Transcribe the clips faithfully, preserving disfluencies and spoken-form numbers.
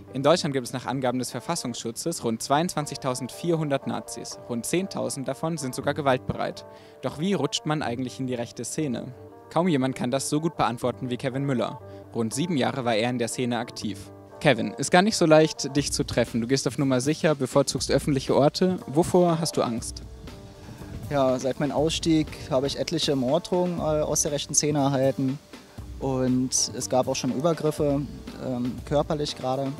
In Deutschland gibt es nach Angaben des Verfassungsschutzes rund zweiundzwanzigtausendvierhundert Nazis. Rund zehntausend davon sind sogar gewaltbereit. Doch wie rutscht man eigentlich in die rechte Szene? Kaum jemand kann das so gut beantworten wie Kevin Müller. Rund sieben Jahre war er in der Szene aktiv. Kevin, ist gar nicht so leicht, dich zu treffen. Du gehst auf Nummer sicher, bevorzugst öffentliche Orte. Wovor hast du Angst? Ja, seit meinem Ausstieg habe ich etliche Morddrohungen äh, aus der rechten Szene erhalten. Und es gab auch schon Übergriffe, ähm, körperlich gerade.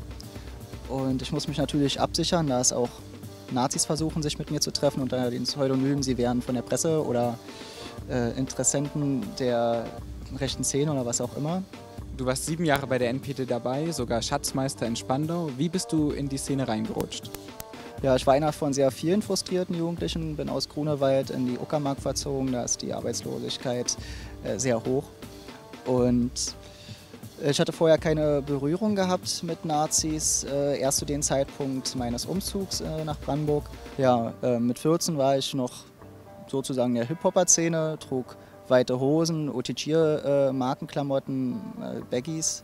Und ich muss mich natürlich absichern, da es auch Nazis versuchen, sich mit mir zu treffen unter den Pseudonymen, sie wären von der Presse oder äh, Interessenten der rechten Szene oder was auch immer. Du warst sieben Jahre bei der N P D dabei, sogar Schatzmeister in Spandau. Wie bist du in die Szene reingerutscht? Ja, ich war einer von sehr vielen frustrierten Jugendlichen, bin aus Grunewald in die Uckermark verzogen, da ist die Arbeitslosigkeit äh, sehr hoch. Und ich hatte vorher keine Berührung gehabt mit Nazis, äh, erst zu dem Zeitpunkt meines Umzugs äh, nach Brandenburg. Ja, äh, mit vierzehn war ich noch sozusagen in der Hip-Hopper-Szene, trug weite Hosen, Otichier-Markenklamotten, äh, Baggies.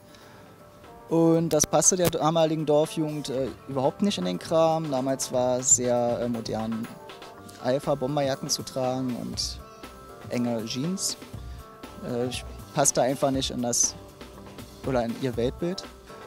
Und das passte der damaligen Dorfjugend äh, überhaupt nicht in den Kram. Damals war es sehr äh, modern, Alpha-Bomberjacken zu tragen und enge Jeans. Äh, ich passte einfach nicht in das oder in ihr Weltbild.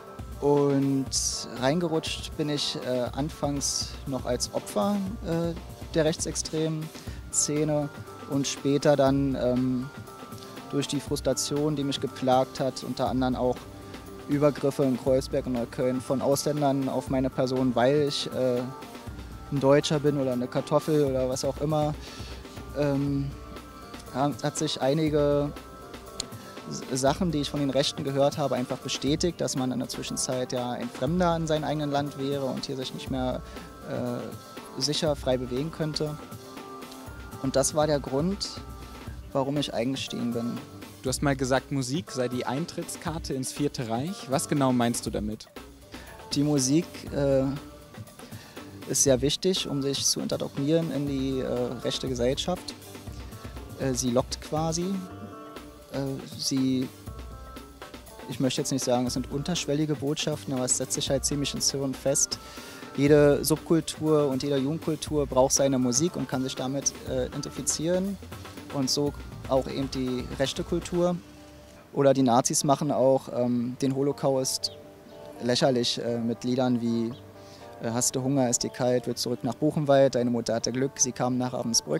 Und reingerutscht bin ich äh, anfangs noch als Opfer äh, der rechtsextremen Szene und später dann ähm, durch die Frustration, die mich geplagt hat, unter anderem auch Übergriffe in Kreuzberg und Neukölln von Ausländern auf meine Person, weil ich äh, ein Deutscher bin oder eine Kartoffel oder was auch immer, ähm, hat sich einige Sachen, die ich von den Rechten gehört habe, einfach bestätigt, dass man in der Zwischenzeit ja ein Fremder in seinem eigenen Land wäre und hier sich nicht mehr äh, sicher frei bewegen könnte. Und das war der Grund, warum ich eingestiegen bin. Du hast mal gesagt, Musik sei die Eintrittskarte ins Vierte Reich. Was genau meinst du damit? Die Musik äh, ist sehr wichtig, um sich zu indoktrinieren in die äh, rechte Gesellschaft. Äh, sie lockt quasi. Sie, ich möchte jetzt nicht sagen, es sind unterschwellige Botschaften, aber es setzt sich halt ziemlich ins Hirn fest. Jede Subkultur und jede Jugendkultur braucht seine Musik und kann sich damit äh, identifizieren. Und so auch eben die rechte Kultur. Oder die Nazis machen auch ähm, den Holocaust lächerlich äh, mit Liedern wie äh, Hast du Hunger, ist dir kalt, wird zurück nach Buchenwald, deine Mutter hatte Glück, sie kam nach Ravensbrück.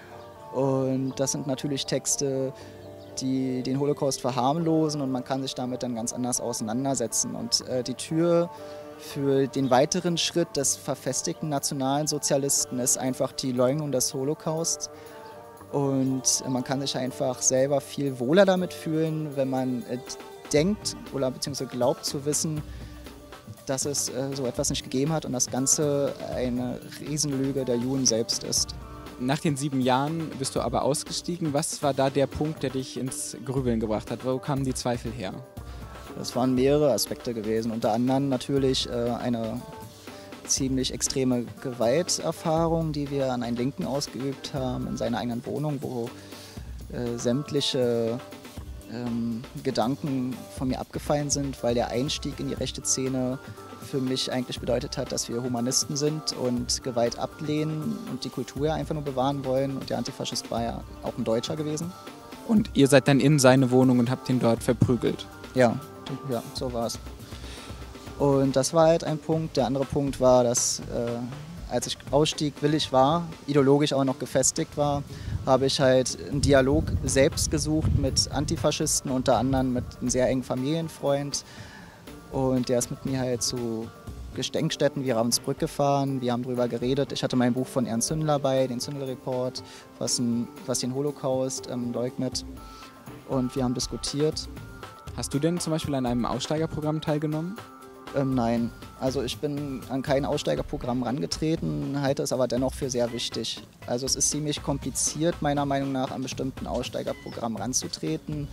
Und das sind natürlich Texte, die den Holocaust verharmlosen und man kann sich damit dann ganz anders auseinandersetzen. Und äh, die Tür für den weiteren Schritt des verfestigten nationalen Sozialisten ist einfach die Leugnung des Holocaust. Und äh, man kann sich einfach selber viel wohler damit fühlen, wenn man äh, denkt oder beziehungsweise glaubt zu wissen, dass es äh, so etwas nicht gegeben hat und das Ganze eine Riesenlüge der Juden selbst ist. Nach den sieben Jahren bist du aber ausgestiegen. Was war da der Punkt, der dich ins Grübeln gebracht hat? Wo kamen die Zweifel her? Das waren mehrere Aspekte gewesen. Unter anderem natürlich äh, eine ziemlich extreme Gewalterfahrung, die wir an einen Linken ausgeübt haben in seiner eigenen Wohnung, wo äh, sämtliche ähm, Gedanken von mir abgefallen sind, weil der Einstieg in die rechte Szene für mich eigentlich bedeutet hat, dass wir Humanisten sind und Gewalt ablehnen und die Kultur einfach nur bewahren wollen. Und der Antifaschist war ja auch ein Deutscher gewesen. Und ihr seid dann in seine Wohnung und habt ihn dort verprügelt? Ja, ja, so war es. Und das war halt ein Punkt. Der andere Punkt war, dass äh, als ich ausstieg, willig war, ideologisch auch noch gefestigt war, habe ich halt einen Dialog selbst gesucht mit Antifaschisten, unter anderem mit einem sehr engen Familienfreund. Und der ist mit mir halt zu Gedenkstätten wie Ravensbrück gefahren. Wir haben darüber geredet. Ich hatte mein Buch von Ernst Zündler dabei, den Zündler-Report, was, was den Holocaust ähm, leugnet. Und wir haben diskutiert. Hast du denn zum Beispiel an einem Aussteigerprogramm teilgenommen? Ähm, nein, also ich bin an kein Aussteigerprogramm herangetreten, halte es aber dennoch für sehr wichtig. Also es ist ziemlich kompliziert, meiner Meinung nach, an bestimmten Aussteigerprogrammen ranzutreten.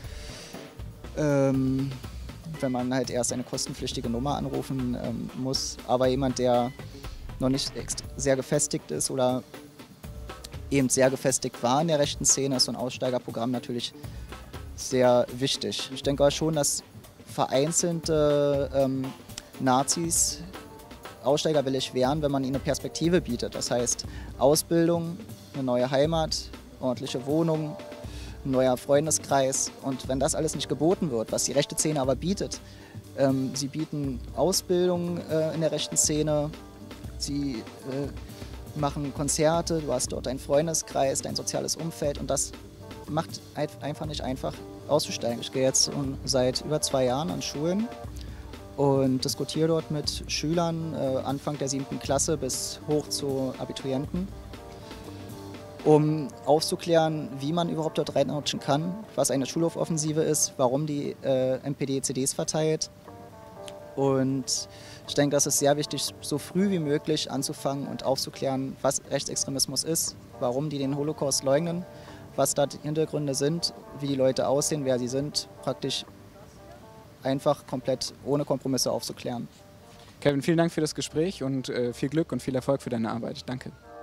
Ähm, wenn man halt erst eine kostenpflichtige Nummer anrufen ähm, muss. Aber jemand, der noch nicht sehr gefestigt ist oder eben sehr gefestigt war in der rechten Szene, ist so ein Aussteigerprogramm natürlich sehr wichtig. Ich denke auch schon, dass vereinzelte ähm, Nazis aussteigerwillig wären, wenn man ihnen eine Perspektive bietet. Das heißt Ausbildung, eine neue Heimat, ordentliche Wohnung, ein neuer Freundeskreis. Und wenn das alles nicht geboten wird, was die rechte Szene aber bietet, ähm, sie bieten Ausbildung äh, in der rechten Szene, sie äh, machen Konzerte, du hast dort deinen Freundeskreis, dein soziales Umfeld und das macht einfach nicht einfach auszusteigen. Ich gehe jetzt seit über zwei Jahren an Schulen und diskutiere dort mit Schülern äh, Anfang der siebten Klasse bis hoch zu Abiturienten, um aufzuklären, wie man überhaupt dort reinrutschen kann, was eine Schulhofoffensive ist, warum die äh, N P D C Ds verteilt. Und ich denke, das ist sehr wichtig, so früh wie möglich anzufangen und aufzuklären, was Rechtsextremismus ist, warum die den Holocaust leugnen, was da die Hintergründe sind, wie die Leute aussehen, wer sie sind, praktisch einfach komplett ohne Kompromisse aufzuklären. Kevin, vielen Dank für das Gespräch und äh, viel Glück und viel Erfolg für deine Arbeit. Danke.